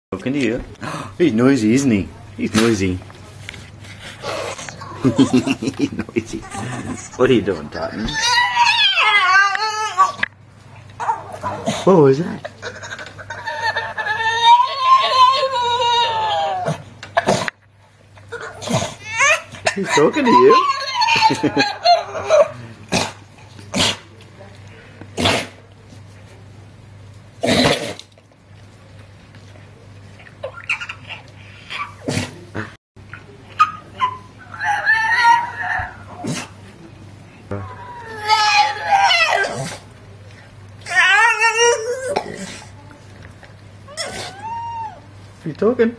Can you hear? He's noisy, isn't he? He's noisy. He's noisy. What are you doing, Titan? What was that? He's talking to you. You talking?